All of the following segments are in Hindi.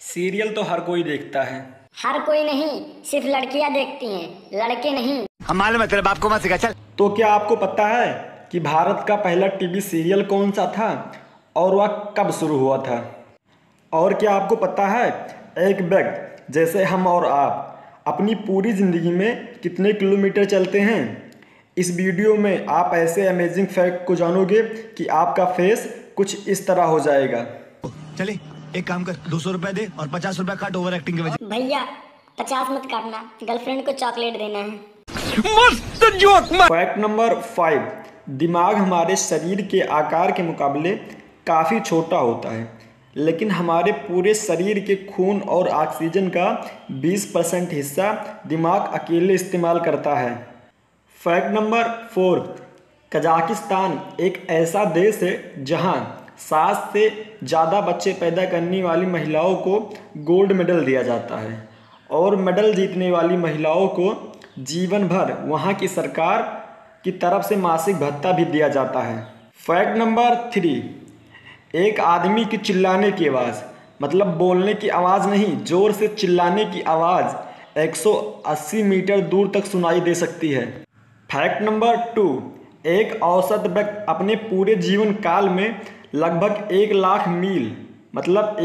सीरियल तो हर कोई देखता है। हर कोई नहीं, सिर्फ लड़कियां देखती हैं, लड़के नहीं। हम मालूम है तेरे बाप को मत सिखा चल। तो क्या आपको पता है कि भारत का पहला टीवी सीरियल कौन सा था और वह कब शुरू हुआ था? और क्या आपको पता है एक व्यक्ति जैसे हम और आप अपनी पूरी ज़िंदगी में कितने किलोमीटर चलते हैं? इस वीडियो में आप ऐसे अमेजिंग फैक्ट को जानोगे कि आपका फेस कुछ इस तरह हो जाएगा। चले एक काम कर, 200 रुपए दे और 50 रुपए काट ओवर एक्टिंग के वजह। भैया 50 मत काटना, गर्लफ्रेंड को चॉकलेट देना है। मस्त जोक। फैक्ट नंबर 5, दिमाग हमारे शरीर के आकार के मुकाबले काफ़ी छोटा होता है, लेकिन हमारे पूरे शरीर के खून और ऑक्सीजन का 20% हिस्सा दिमाग अकेले इस्तेमाल करता है। फैक्ट नंबर 4, कजाकिस्तान एक ऐसा देश है जहां 7 से ज़्यादा बच्चे पैदा करने वाली महिलाओं को गोल्ड मेडल दिया जाता है और मेडल जीतने वाली महिलाओं को जीवन भर वहां की सरकार की तरफ से मासिक भत्ता भी दिया जाता है। फैक्ट नंबर 3, एक आदमी की चिल्लाने की आवाज़, मतलब बोलने की आवाज़ नहीं, ज़ोर से चिल्लाने की आवाज़ 180 मीटर दूर तक सुनाई दे सकती है। फैक्ट नंबर 2, एक औसत व्यक्ति अपने पूरे जीवन काल में लगभग 1 लाख मील मतलब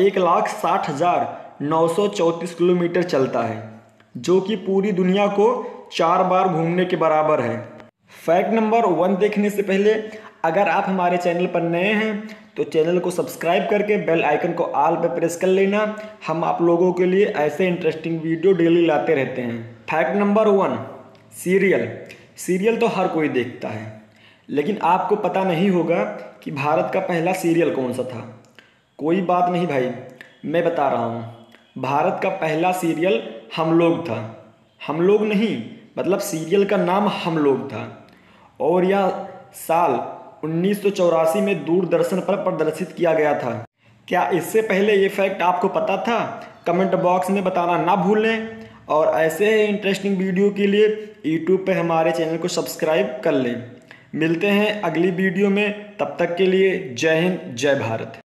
1,60,934 किलोमीटर चलता है, जो कि पूरी दुनिया को 4 बार घूमने के बराबर है। फैक्ट नंबर 1 देखने से पहले अगर आप हमारे चैनल पर नए हैं तो चैनल को सब्सक्राइब करके बेल आइकन को ऑल पे प्रेस कर लेना। हम आप लोगों के लिए ऐसे इंटरेस्टिंग वीडियो डेली लाते रहते हैं। फैक्ट नंबर 1, सीरियल तो हर कोई देखता है, लेकिन आपको पता नहीं होगा कि भारत का पहला सीरियल कौन सा था। कोई बात नहीं भाई, मैं बता रहा हूँ। भारत का पहला सीरियल हम लोग था। हम लोग नहीं, मतलब सीरियल का नाम हम लोग था और यह साल 1984 में दूरदर्शन पर प्रदर्शित किया गया था। क्या इससे पहले ये फैक्ट आपको पता था? कमेंट बॉक्स में बताना ना भूलें और ऐसे ही इंटरेस्टिंग वीडियो के लिए यूट्यूब पे हमारे चैनल को सब्सक्राइब कर लें। मिलते हैं अगली वीडियो में, तब तक के लिए जय हिंद, जय भारत।